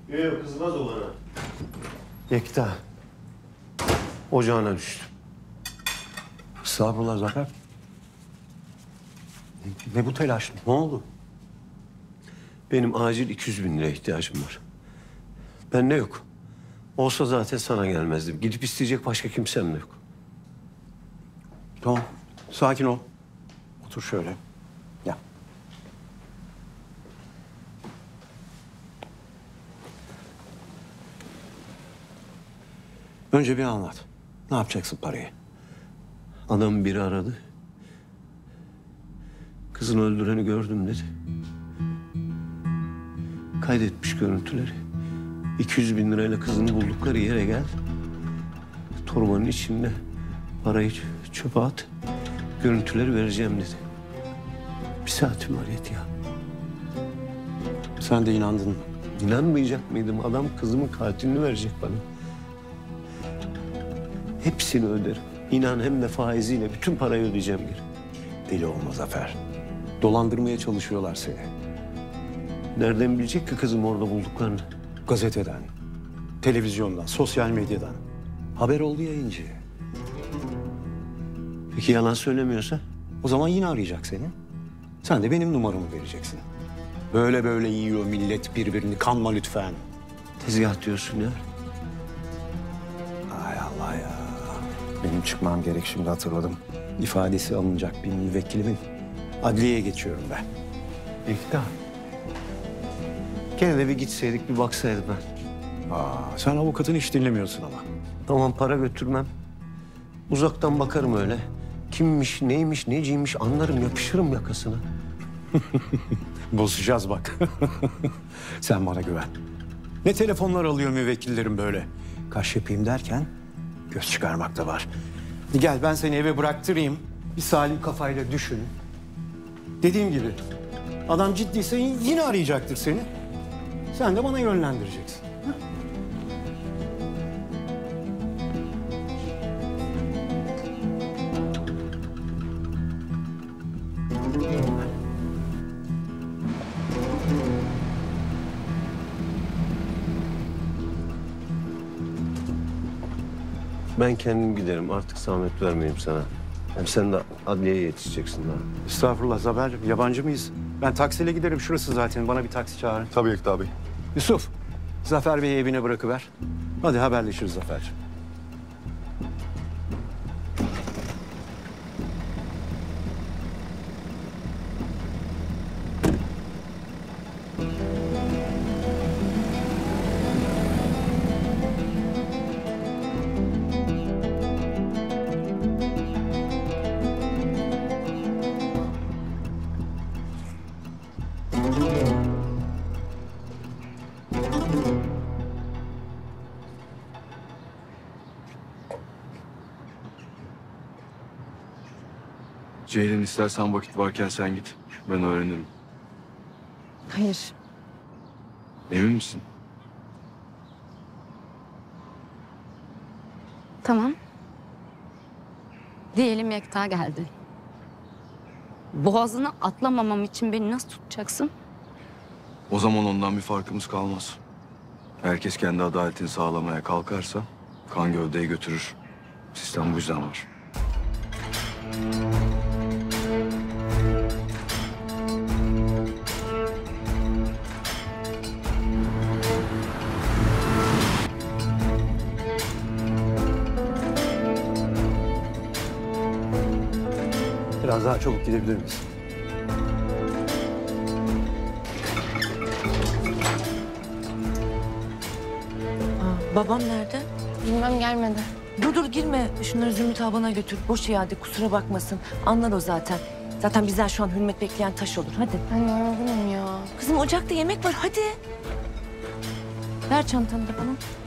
Yok kızmaz o bana. Yekta. Ocağına düştüm. Estağfurullah Zafer. Ne bu telaş? Ne oldu? Benim acil 200 bin liraya ihtiyacım var. Bende yok. Olsa zaten sana gelmezdim. Gidip isteyecek başka kimsem de yok. Tamam. Sakin ol. Otur şöyle. Gel. Önce bir anlat. Ne yapacaksın parayı? Adam biri aradı. Kızını öldüreni gördüm dedi. Kaydetmiş görüntüleri. 200 bin lirayla kızını buldukları yere gel. Torbanın içinde parayı çöpe at. Görüntüleri vereceğim dedi. Bir saatim var yet ya. Sen de inandın mı? İnanmayacak mıydım? Adam kızımın katilini verecek bana. Hepsini öderim. İnan hem de faiziyle bütün parayı ödeyeceğim geri. Deli olma Zafer. Dolandırmaya çalışıyorlar seni. Nereden bilecek ki kızım orada bulduklarını? Gazeteden, televizyondan, sosyal medyadan. Haber oldu yayıncı. Peki yalan söylemiyorsa? O zaman yine arayacak seni. Sen de benim numaramı vereceksin. Böyle böyle yiyor millet birbirini. Kanma lütfen. Tezgah diyorsun ya. Ay Allah ya. Benim çıkmam gerek, şimdi hatırladım. İfadesi alınacak bir müvekkilimin. Adliyeye geçiyorum ben. Yekta. Gene de bir gitseydik bir baksaydım ben. Sen avukatını hiç dinlemiyorsun ama. Tamam para götürmem. Uzaktan bakarım öyle. Kimmiş, neymiş, neciymiş anlarım, yapışırım yakasına. Bozacağız bak. Sen bana güven. Ne telefonlar alıyor müvekkillerim böyle. Kaş yapayım derken göz çıkarmak da var. Gel ben seni eve bıraktırayım. Bir salim kafayla düşün. Dediğim gibi adam ciddiyse yine arayacaktır seni. Sen de bana yönlendireceksin. Ben kendim giderim artık zahmet vermeyeyim sana. Hem sen de adliyeye yetişeceksin daha. Estağfurullah Zafer'cim, yabancı mıyız? Ben taksiyle giderim, şurası zaten. Bana bir taksi çağırın. Tabii Yekta Bey. Yusuf, Zafer Bey'i evine bırakıver. Hadi haberleşiriz Zafer'cim. Ceylin istersen vakit varken sen git. Ben öğrenirim. Hayır. Emin misin? Tamam. Diyelim Yekta geldi. Boğazını atlamamam için beni nasıl tutacaksın? O zaman ondan bir farkımız kalmaz. Herkes kendi adaletini sağlamaya kalkarsa kan gövdeyi götürür. Sistem bu yüzden var. Biraz daha çabuk gidebilir miyiz? Babam nerede? Bilmem gelmedi. Dur girme. Şunları Zümrüt ablana götür. Boş iade, kusura bakmasın. Anlar o zaten. Zaten bizden şu an hürmet bekleyen taş olur. Hadi. Ben yorgunum ya. Kızım ocakta yemek var. Hadi. Ver çantanı da bana.